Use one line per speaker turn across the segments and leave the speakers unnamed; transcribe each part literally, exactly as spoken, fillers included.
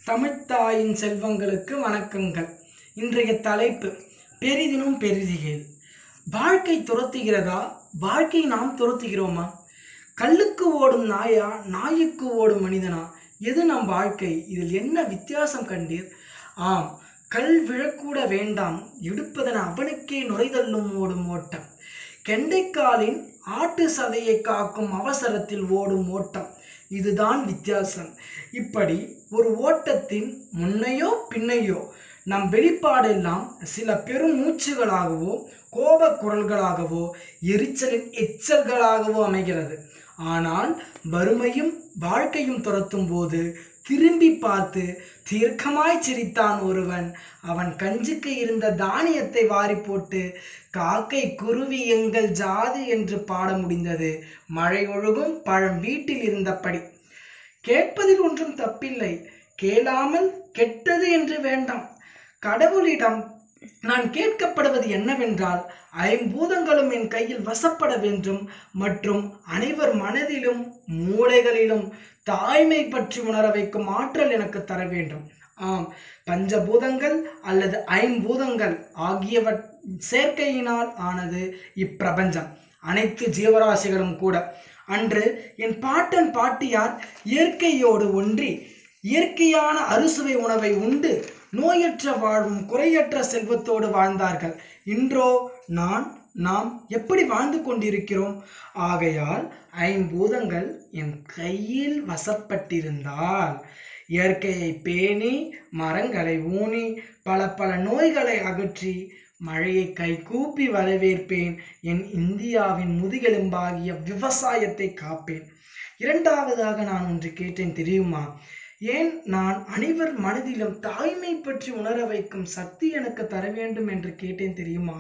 தமிழ்த்தாயின் செல்வங்களுக்கு வணக்கங்கள். இன்றைய தலைப்பு பெரிதினும் பெரிதிகேள். வாழ்க்கை துரத்துகிறதா, வாழ்க்கை நாம் துரத்துகிறோமா? கல்லுக்கு ஓடும் நாயா, நாய்க்கு ஓடும் மனிதனா? எது நம் வாழ்க்கை? இதில் என்ன வித்தியாசம் கண்டீர்? ஆம், கல் விழக்கூட வேண்டாம், எடுப்பதென அவனுக்கே நுரைதள்ளும் ஓடும் ஓட்டம். கெண்டைக்காலின் ஆட்டு சதையை காக்கும் அவசரத்தில் ஓடும் ஓட்டம். இதுதான் வித்தியாசம். இப்படி ஒரு ஓட்டத்தின் முன்னையோ பின்னையோ நம் வெளிப்பாடெல்லாம் சில பெரும் மூச்சுகளாகவோ கோப குரல்களாகவோ எரிச்சலின் எச்சல்களாகவோ அமைகிறது. ஆனால் வறுமையும் வாழ்க்கையும் துரத்தும் போது திரும்பி பார்த்து தீர்க்கமாய் சிரித்தான் ஒருவன். அவன் கஞ்சிக்கு இருந்த தானியத்தை வாரி போட்டு காக்கை குருவி எங்கள் ஜாதி என்று பாட முடிந்தது. மழை ஒழுகும் பழம் வீட்டில் இருந்தபடி. கேட்பதில் ஒன்றும் தப்பில்லை, கேளாமல் கெட்டது என்று வேண்டாம். கடவுளிடம் நான் கேட்கப்படுவது என்னவென்றால், ஐம்பூதங்களும் என் கையில் வசப்பட வேண்டும் மற்றும் அனைவர் மனதிலும் மூளைகளிலும் தாய்மை பற்றி உணர வைக்கும் ஆற்றல் எனக்கு தர வேண்டும். ஆம், பஞ்சபூதங்கள் அல்லது ஐம்பூதங்கள் ஆகியவற் சேர்க்கையினால் ஆனது இப்பிரபஞ்சம், அனைத்து ஜீவராசிகளும் கூட. அன்று என் பாட்டன் பாட்டியார் இயற்கையோடு ஒன்றி இயற்கையான அறுசுவை உணவை உண்டு நோயற்ற வாழ்வும் குறையற்ற செல்வத்தோடு வாழ்ந்தார்கள். இன்றோ நான் நாம் எப்படி வாழ்ந்து கொண்டிருக்கிறோம்? ஆகையால் ஐம்பூதங்கள் என் கையில் வசப்பட்டிருந்தால் இயற்கையை பேணி மரங்களை ஊனி பல பல நோய்களை அகற்றி மழையை கைகூப்பி வரவேற்பேன். என் இந்தியாவின் முதுகெலும்பாகிய விவசாயத்தை காப்பேன். இரண்டாவதாக நான் ஒன்று கேட்டேன் தெரியுமா? ஏன் நான் அனைவர் மனதிலும் தாய்மை பற்றி உணர வைக்கும் சக்தி எனக்கு தர வேண்டும் என்று கேட்டேன் தெரியுமா?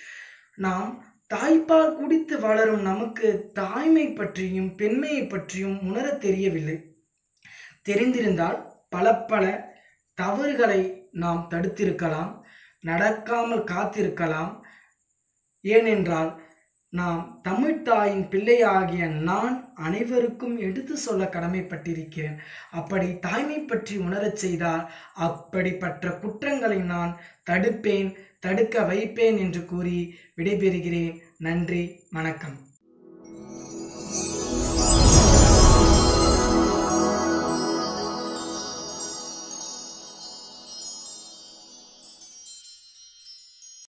நாம் தாய்ப்பால் குடித்து வளரும் நமக்கு தாய்மை பற்றியும் பெண்மையை பற்றியும் உணர தெரியவில்லை. தெரிந்திருந்தால் பல பல தவறுகளை நாம் தடுத்திருக்கலாம், நடக்காமல் காத்திருக்கலாம். ஏனென்றால் நாம் தமிழ்த்தாயின் பிள்ளையாகிய நான் அனைவருக்கும் எடுத்து சொல்ல கடமைப்பட்டிருக்கிறேன். அப்படி தாய்மை பற்றி உணரச் செய்தால் அப்படிப்பட்ட குற்றங்களை நான் தடுப்பேன், தடுக்க வைப்பேன் என்று கூறி விடைபெறுகிறேன். நன்றி, வணக்கம்.